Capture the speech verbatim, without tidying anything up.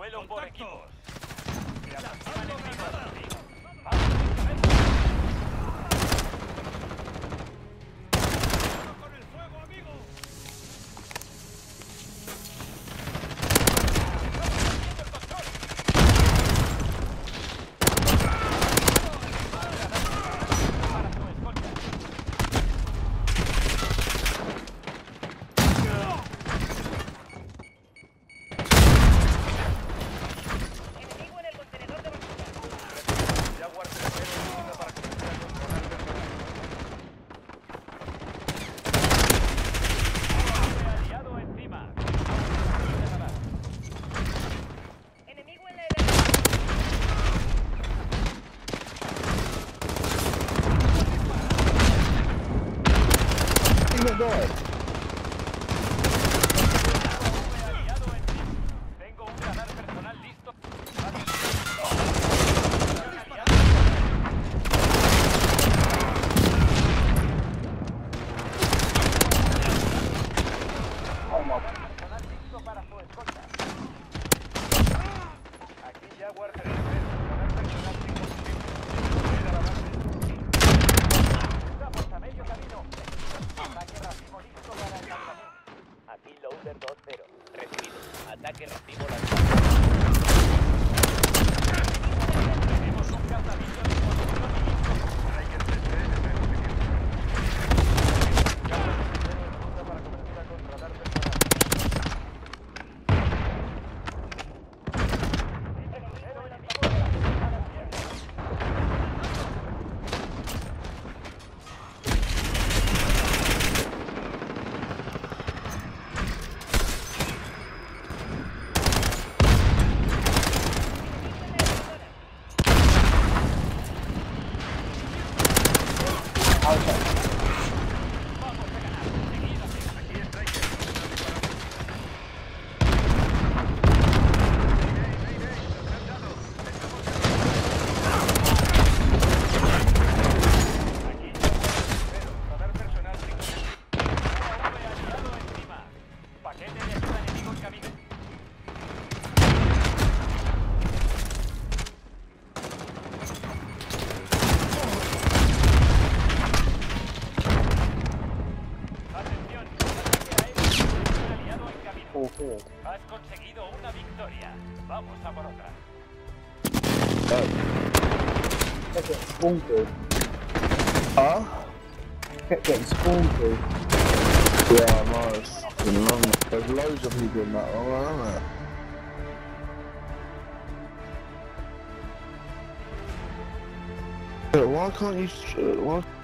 Duelo por equipos. ¡Lanzando granada! ¡Con el fuego, amigo! Tengo un radar personal listo. Personal listo para su escolta. Aquí Jaguar tres tres, personal personal Estamos a medio camino. Ataque racimo listo para el campamento. Aquí Loader dos cero. Recibido. Ataque racimo lanzado. Tenemos un cazavito de posición y Striker tres tres en posición. Cazavito en ruta para cobertura con radar personal. Cero enemigo de la zona de tierra. Has conseguido una victoria. Vamos a por otra. Kept getting spawn killed. Huh? Kept getting spawn killed. Yeah, I know, it's fucking long. There's loads of people in that one, aren't there? Yeah, why can't you... Uh, why...